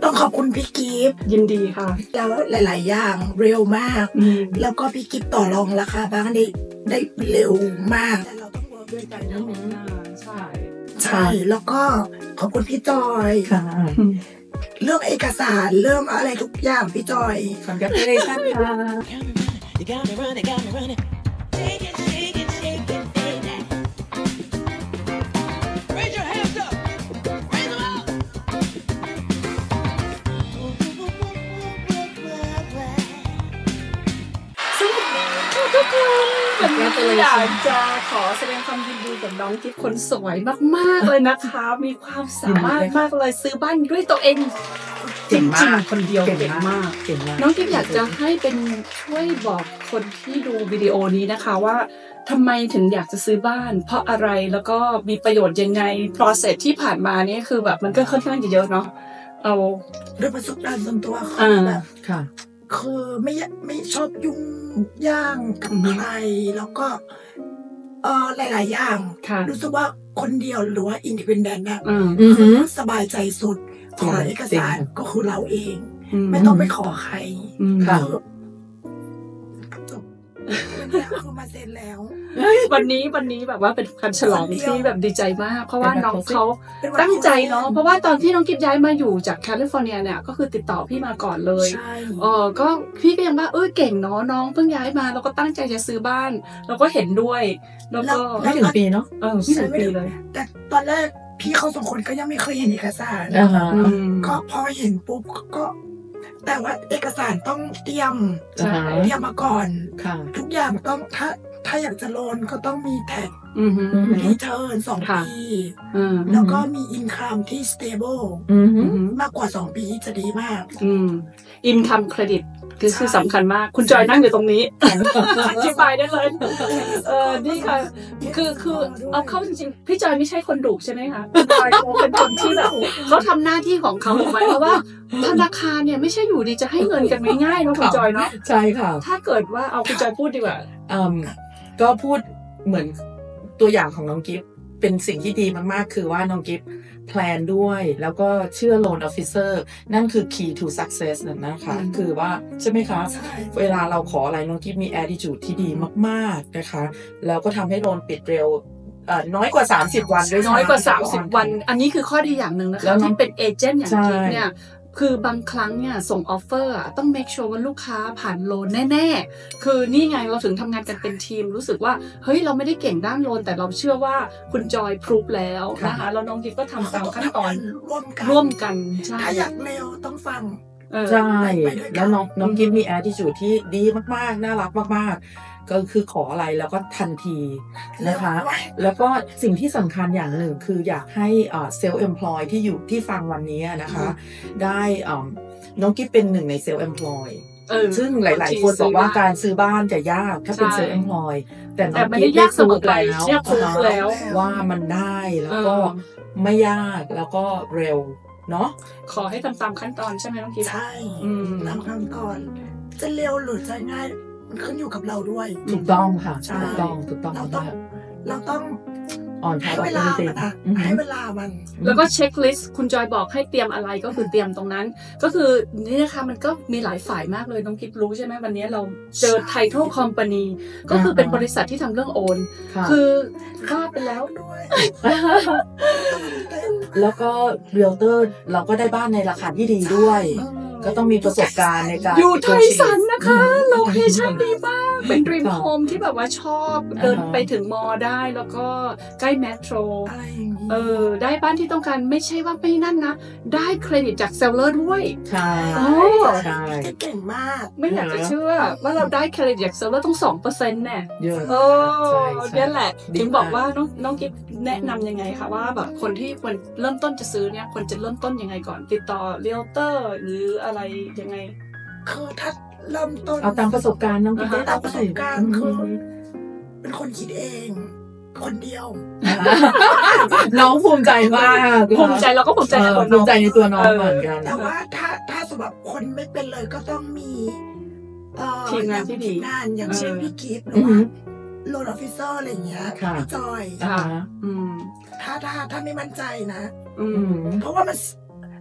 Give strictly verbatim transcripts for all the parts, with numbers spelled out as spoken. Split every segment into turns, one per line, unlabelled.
ต้องขอบคุณพี่กิฟต์
ยินดีค่ะ
แล้วหลายๆอย่างเร็วมากแล้วก็พี่กิฟต์ต่อรองราคาบ้างได้ได้เร็วมากแต่เราต้องเวิร์กด้วยกันนะใช่ใช่แล้วก็ขอบคุณพี่จอยค่ะเรื่องเอกสารเรื่องอะไรทุกอย่างพี่จอย
ขอบคุณเลยค่ะทุกคนวันนี้อยากจะขอแสดงความยินดีกับน้องกิ๊ฟคนสวยมากๆเลยนะคะมีความสามารถมากเลยซื้อบ้านด้วยตัวเองจริงๆคนเดียวเก่งมากน้องกิ๊ฟอยากจะให้เป็นช่วยบอกคนที่ดูวิดีโอนี้นะคะว่าทำไมถึงอยากจะซื้อบ้านเพราะอะไรแล้วก็มีประโยชน์ยังไง process ที่ผ่านมานี่คือแบบมันก็ค่อนข้างจะเยอะเนาะเอา
ด้วยประสบการณ์ส่วนตัวคือแบบค่ะคือไม่ไม่ชอบยุ่งย่างกับใครแล้วก็เออหลายๆอย่างรู้สึกว่าคนเดียวหรือว่าอินดิเพนเดนต์เนี่ยสบายใจสุดขอเอกสารก็คือเราเองไม่ต้องไปขอใครค่ะจบวันนี้คือมาเซ็นแล้ว
วันนี้วันนี้แบบว่าเป็นการฉลองที่แบบดีใจมากเพราะว่าน้องเขาตั้งใจเนาะเพราะว่าตอนที่น้องกิ๊ฟย้ายมาอยู่จากแคลิฟอร์เนียเนี่ยก็คือติดต่อพี่มาก่อนเลยเออก็พี่ก็ยังว่าเออเก่งเนาะน้องเพิ่งย้ายมาแล้วก็ตั้งใจจะซื้อบ้านเราก็เห็นด้วยแล้วก็
ไม่ถึงปีเนาะ
เออไม่ถึงปีเลย
แต่ตอนแรกพี่เขาสองคนก็ยังไม่เคยเห็นเอกสารก็พอเห็นปุ๊บก็แต่ว่าเอกสารต้องเตรียมเตรียมมาก่อนทุกอย่างต้องถ้าถ้าอยากจะโลนก็ต้องมีแท็กรีเทิร์นสองปีแล้วก็มีอินคัมที่ stable มากกว่าสองปีจะดีมาก
อินคัมเครดิตคือคือสำคัญมากคุณจอยนั่งอยู่ตรงนี้อธิบายได้เลยเออนี่ค่ะคือคือเอาเข้าจริงๆพี่จอยไม่ใช่คนดุใช่ไหมคะคุณจอยเขาเป็นคนที่แบบเขาทำหน้าที่ของเขาถูกไหมเพราะว่าธนาคารเนี่ยไม่ใช่อยู่ดีจะให้เงินกันง่ายๆเนาะคุณจอยเนาะ
ใช่ค่ะ
ถ้าเกิดว่าเอาคุณจอยพูดดีกว่า
อืมก็พูดเหมือนตัวอย่างของน้องกิฟต์เป็นสิ่งที่ดีมากๆคือว่าน้องกิฟต์แพลนด้วยแล้วก็เชื่อ loan officer นั่นคือ key to success นั่นนะคะคือว่าใช่ไหมคะเวลาเราขออะไรน้องกิฟต์มี attitude ที่ดีมากๆนะคะแล้วก็ทำให้โลนปิดเร็วน้อยกว่าสามสิบวันด้วย
น้อยกว่าสามสิบวันอันนี้คือข้อดีอย่างหนึ่งนะคะที่เป็นเอเจนต์อย่างกิฟต์เนี่ยคือบางครั้งเนี่ยส่งออฟเฟอร์ต้อง make sure ว่าลูกค้าผ่านโลนแน่ๆคือนี่ไงเราถึงทำงานกันเป็นทีมรู้สึกว่าเฮ้ยเราไม่ได้เก่งด้านโลนแต่เราเชื่อว่าคุณจอยพรูฟแล้วนะคะแล้วน้องกิ๊ฟก็ทำตามขั้นตอนร่วมกัน
ใช่ถ้าอยากเร็วต้องฟัง
ใช่แล้วน้องน้องกิ๊ฟมี attitude ที่ดีมากๆน่ารักมากๆก็คือขออะไรแล้วก็ทันทีนะคะแล้วก็สิ่งที่สำคัญอย่างหนึ่งคืออยากให้เซลล์ employ ที่อยู่ที่ฟังวันนี้นะคะได้น้องกิ๊ฟเป็นหนึ่งในเซลล์ employ ซึ่งหลายๆคนบอกว่าการซื้อบ้านจะยากถ้าเป็นเซลล์ employ แต่น้องกิ๊ฟได้พูดแล้วว่ามันได้แล้วก็ไม่ยากแล้วก็เร็วเนาะ
ขอให้ทำตามขั้นตอนใช่ไหมน้องกิ๊ฟ
ใช่ตามขั้นตอนจะเร็วหรือจะง่ายมันขึ้นอยู่กับเราด้วย
ถูกต้องค่ะถูกต้องถูกต้อง
เราต้องเราต้อง
อ่อน
ให้เวลามันนะให้เวลามัน
แล้วก็เช็คลิสต์คุณจอยบอกให้เตรียมอะไรก็คือเตรียมตรงนั้นก็คือนี่นะคะมันก็มีหลายฝ่ายมากเลยน้องกิ๊ฟรู้ใช่ไหมวันนี้เราเจอ Title Company ก็คือเป็นบริษัทที่ทำเรื่องโอนคือว่าไปแล้วด้วย
แล้วก็ Realtor เราก็ได้บ้านในราคาที่ดีด้วยก็ต้องมีประสบการณ์ในการ
อยู่ไทยสันนะคะโลเคชั่นดีมากเป็น Dream Home ที่แบบว่าชอบเดินไปถึงมอได้แล้วก็ใกล้เมโทรเออได้บ้านที่ต้องการไม่ใช่ว่าไม่นั่นนะได้เครดิตจากเซลเลอร์ด้วย
ใช่
ใช่เก่งมาก
ไม่อยากจะเชื่อว่าเราได้เครดิตจากเซลเลอร์ต้อง สองเปอร์เซ็นต์ แน่เออนี่แหละถึงบอกว่าน้องน้องกิ๊ฟแนะนำยังไงคะว่าแบบคนที่ควรเริ่มต้นจะซื้อเนี่ยควรจะเริ่มต้นยังไงก่อนติดต่อเรียลเตอร์หรืออะไรยังไง
คือถ้าเริ่มต้น
เอาตามประสบการณ์น้องกิ๊ฟ
ตามประสบการณ์คือเป็นคนคิดเองคนเดียว
น้องภูมิใจมาก
ภูมิใจเราก็ภูมิใจในตัว
ภูมิใจในตัวน้องเหมือนกัน
แต่ว่าถ้าถ้าสำหรับคนไม่เป็นเลยก็ต้องมี
ทีมงานที่ดี
งานอย่างเช่นพี่กิฟต์หรือว่าโลนออฟฟิเซอร์อะไรอย่างเงี้ยพี่จอยถ้าถ้าถ้าไม่มั่นใจนะเพราะว่ามัน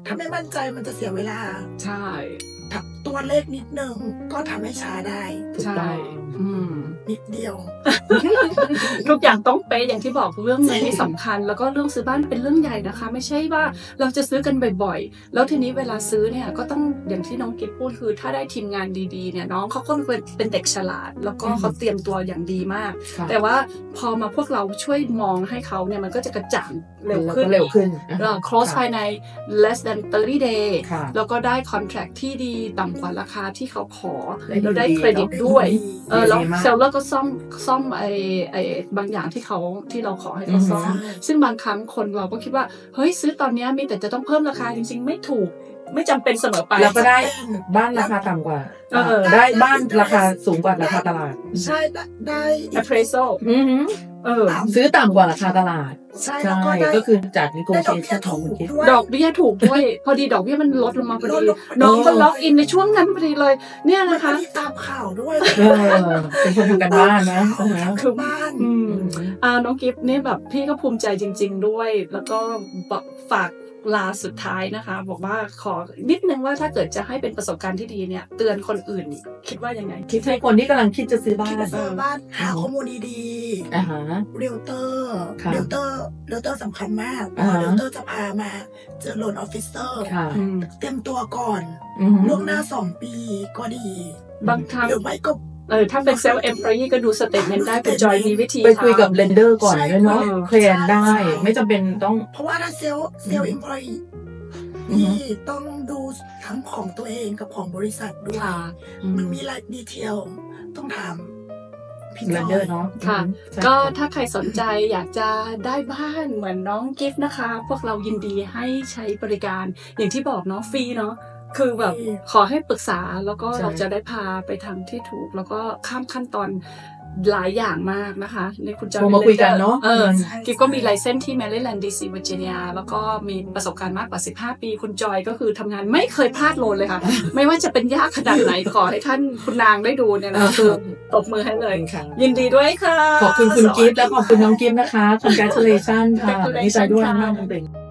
ถ้าไม่มั่นใจมันจะเสียเวลา
ใช่
ตัวเลขนิดนึงก็ทำให้ช้าได้
ใช่
นิดเดียว
ทุกอย่างต้องเป๊ะอย่างที่บอกเรื่องเงินที่สำคัญแล้วก็เรื่องซื้อบ้านเป็นเรื่องใหญ่นะคะไม่ใช่ว่าเราจะซื้อกันบ่อยๆแล้วทีนี้เวลาซื้อเนี่ยก็ต้องอย่างที่น้องกิ๊บพูดคือถ้าได้ทีมงานดีๆเนี่ยน้องเขาก็เป็นเด็กฉลาดแล้วก็เขาเตรียมตัวอย่างดีมากแต่ว่าพอมาพวกเราช่วยมองให้เขาเนี่ยมันก็จะกระจ่างเร็วขึ้น
เร็วขึ้น
close ภายใน less than thirty day แล้วก็ได้ contract ที่ดีต่ำกว่าราคาที่เขาขอแล้วได้เครดิตด้วยเออแล้วเซลเลอร์ก็ซ่อมซ่อมไอ้ไอ้บางอย่างที่เขาที่เราขอให้เขาซ่อมซึ่งบางครั้งคนเราก็คิดว่าเฮ้ยซื้อตอนนี้มีแต่จะต้องเพิ่มราคาจริงๆไม่ถูกไม่จำเป็นเสมอไป
แล้วก็ได้บ้านราคาต่ำกว่าได้บ้านราคาสูงกว่าราคาตลาด
ใช่ได้
appraisal
เออซื้อต่ำกว่าราคาตลาด
ใช่
ก็คือจากนิโกเชชั่นของคุณคิด
ดอกเบี้ยถูกด้วยพอดีดอกเบี้ยมันลดลงมาพอดีน้องก็ล็อกอินในช่วงนั้นพอดีเลยเนี่ยนะคะ
ตามข่าวด้วย
เป็นคนทำกันบ้านนะ
คือบ้าน
อ่าน้องกิฟต์นี่แบบพี่ก็ภูมิใจจริงๆด้วยแล้วก็ฝากลาสุดท้ายนะคะบอกว่าขอนิดนึงว่าถ้าเกิดจะให้เป็นประสบการณ์ที่ดีเนี่ยเตือนคนอื่นคิดว่ายังไง
คิดให้คนที่กำลังคิดจะซื้อบ้าน
ซื้อบ้านหาข้อมูลดีๆ
อ่าฮะ
เรียลเตอร์เรียลเตอร์เรียลเตอร์สำคัญมากเรียลเตอร์จะพามาเจอโลนออฟฟิเซอร์เตรียมตัวก่อนล่วงหน้าสองปีก็ดี
บางครั้ง
หรือไม่ก็
เออถ้าเป็นเซลล์เอ็มพลอยก็ดูสเตทเมนต์ได้เป็นจอยมีวิธี
ไปคุยกับเลนเดอร์ก่อนด้วยเนาะเคลนได้ไม่จำเป็นต้อง
เพราะว่าถ้าเซลล์เซลล์เอ็มพลอยนี่ต้องดูทั้งของตัวเองกับของบริษัทด้วยมันมีรายดีเทลต้องถาม
พี่เลนเดอร์เนาะ
ค่ะก็ถ้าใครสนใจอยากจะได้บ้านเหมือนน้องกิฟต์นะคะพวกเรายินดีให้ใช้บริการอย่างที่บอกเนาะฟรีเนาะคือแบบขอให้ปรึกษาแล้วก็เราจะได้พาไปทางที่ถูกแล้วก็ข้ามขั้นตอนหลายอย่างมากนะคะนี่คุณจอย
มาคุยกันเนาะ
เออกิฟก็มีไลเซนส์ที่แมริแลนด์ดีซีเวอร์จิเนียแล้วก็มีประสบการณ์มากกว่าสิบห้าปีคุณจอยก็คือทำงานไม่เคยพลาดโลนเลยค่ะไม่ว่าจะเป็นยากขนาดไหนขอให้ท่านคุณนางได้ดูเนี่ยนะคือตบมือให้เลยยินดีด้วยค่ะ
ขอบคุณคุณกิฟและขอบคุณน้องกิฟนะคะ congratulations ค่ะดีใจด้วยมากจริง